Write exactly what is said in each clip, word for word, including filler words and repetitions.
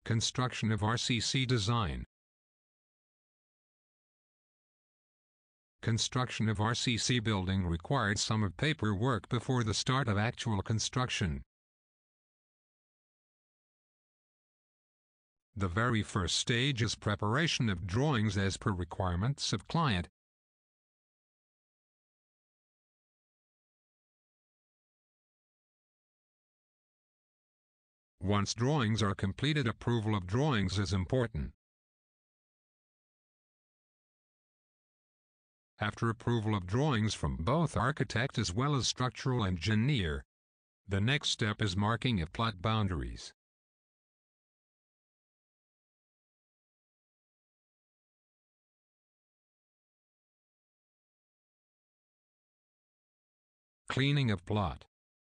Construction of R C C design. Construction of R C C building required some of paperwork before the start of actual construction. The very first stage is preparation of drawings as per requirements of client. Once drawings are completed, approval of drawings is important. After approval of drawings from both architect as well as structural engineer, the next step is marking of plot boundaries. Cleaning of plot.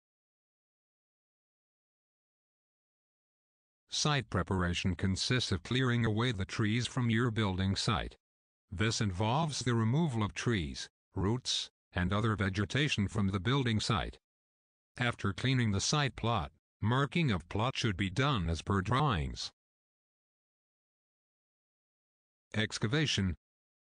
Site preparation consists of clearing away the trees from your building site. This involves the removal of trees, roots, and other vegetation from the building site. After cleaning the site plot, marking of plot should be done as per drawings. Excavation.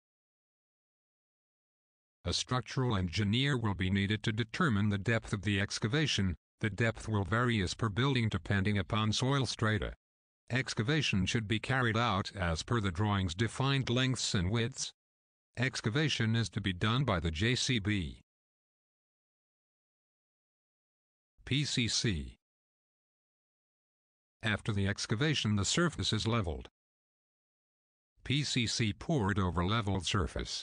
A structural engineer will be needed to determine the depth of the excavation. The depth will vary as per building depending upon soil strata. Excavation should be carried out as per the drawings defined lengths and widths. Excavation is to be done by the J C B. P C C. After the excavation, the surface is leveled. P C C poured over leveled surface.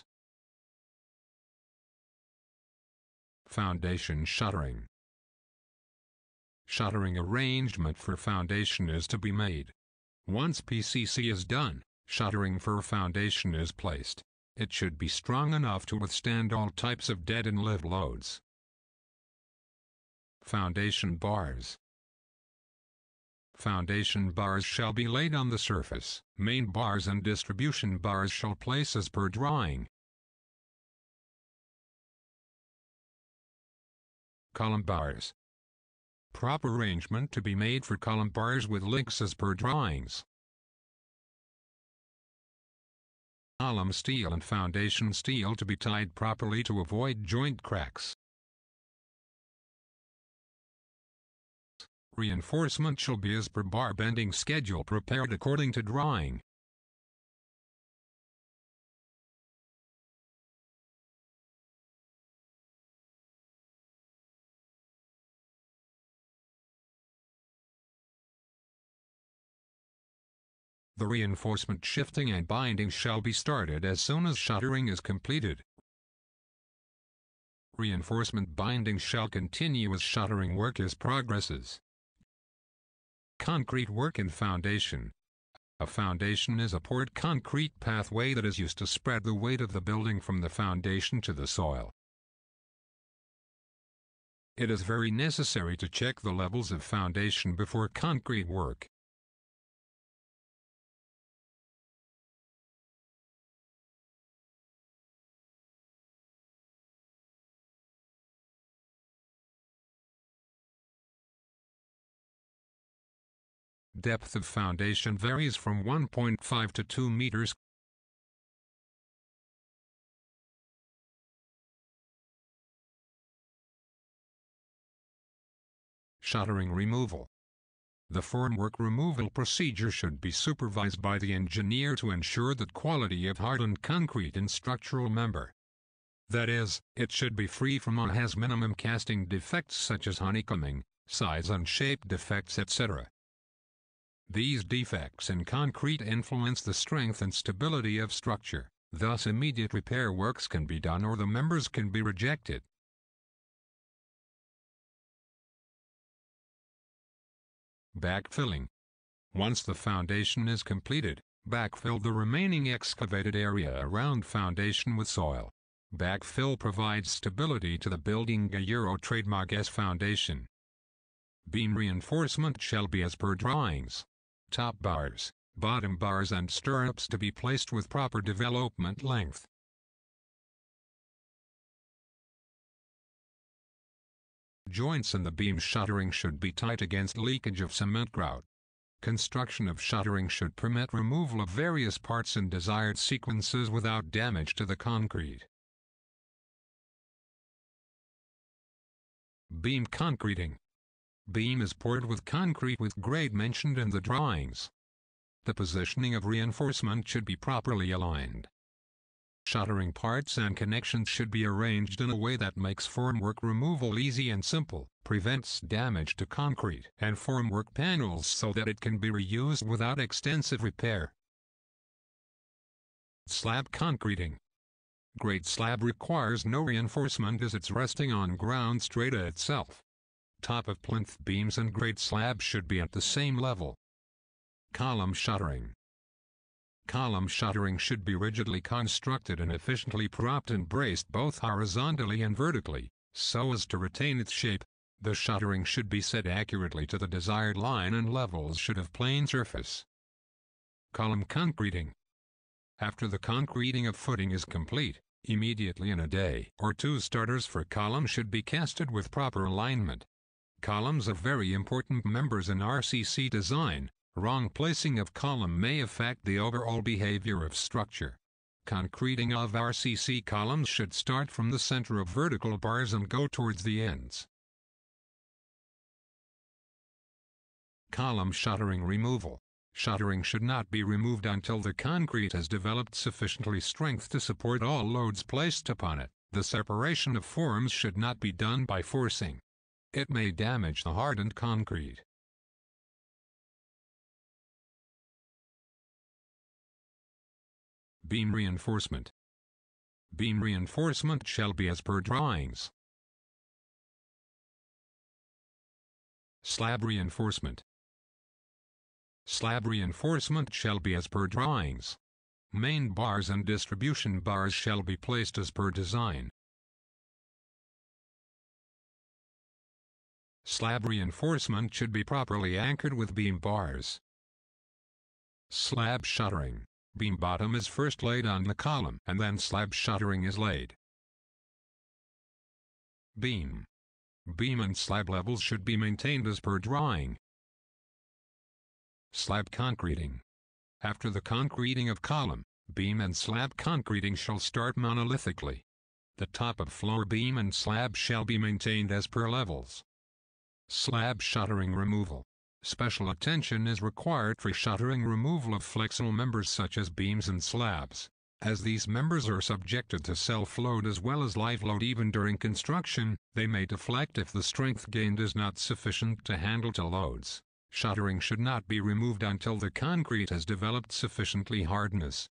Foundation shuttering. Shuttering arrangement for foundation is to be made. Once P C C is done, shuttering for foundation is placed. It should be strong enough to withstand all types of dead and live loads. Foundation bars. Foundation bars shall be laid on the surface. Main bars and distribution bars shall place as per drawing. Column bars. Proper arrangement to be made for column bars with links as per drawings. Column steel and foundation steel to be tied properly to avoid joint cracks. Reinforcement shall be as per bar bending schedule prepared according to drawing. The reinforcement shifting and binding shall be started as soon as shuttering is completed. Reinforcement binding shall continue as shuttering work is progresses. Concrete work and foundation. A foundation is a poured concrete pathway that is used to spread the weight of the building from the foundation to the soil. It is very necessary to check the levels of foundation before concrete work. Depth of foundation varies from one point five to two meters. Shuttering removal. The formwork removal procedure should be supervised by the engineer to ensure the quality of hardened concrete and structural member. That is, it should be free from or has minimum casting defects such as honeycombing, size and shape defects, et cetera. These defects in concrete influence the strength and stability of structure, thus immediate repair works can be done or the members can be rejected. Backfilling. Once the foundation is completed, backfill the remaining excavated area around foundation with soil. Backfill provides stability to the building. A Euro trademark as foundation. Beam reinforcement shall be as per drawings. Top bars, bottom bars and stirrups to be placed with proper development length. Joints in the beam shuttering should be tight against leakage of cement grout. Construction of shuttering should permit removal of various parts in desired sequences without damage to the concrete. Beam concreting. Beam is poured with concrete with grade mentioned in the drawings. The positioning of reinforcement should be properly aligned. Shuttering parts and connections should be arranged in a way that makes formwork removal easy and simple, prevents damage to concrete and formwork panels so that it can be reused without extensive repair. Slab concreting. Grade slab requires no reinforcement as it's resting on ground strata itself. Top of plinth beams and grade slab should be at the same level. Column shuttering. Column shuttering should be rigidly constructed and efficiently propped and braced both horizontally and vertically, so as to retain its shape. The shuttering should be set accurately to the desired line and levels should have plane surface. Column concreting. After the concreting of footing is complete, immediately in a day or two starters for columns should be casted with proper alignment. Columns are very important members in R C C design. Wrong placing of column may affect the overall behavior of structure. Concreting of R C C columns should start from the center of vertical bars and go towards the ends. Column shuttering removal. Shuttering should not be removed until the concrete has developed sufficiently strength to support all loads placed upon it. The separation of forms should not be done by forcing. It may damage the hardened concrete. Beam reinforcement. Beam reinforcement shall be as per drawings. Slab reinforcement. Slab reinforcement shall be as per drawings. Main bars and distribution bars shall be placed as per design. Slab reinforcement should be properly anchored with beam bars. Slab shuttering. Beam bottom is first laid on the column and then slab shuttering is laid. Beam. Beam and slab levels should be maintained as per drawing. Slab concreting. After the concreting of column, beam and slab concreting shall start monolithically. The top of floor beam and slab shall be maintained as per levels. Slab shuttering removal. Special attention is required for shuttering removal of flexural members such as beams and slabs, as these members are subjected to self-load as well as live load even during construction. They may deflect if the strength gained is not sufficient to handle to loads. Shuttering should not be removed until the concrete has developed sufficiently hardness.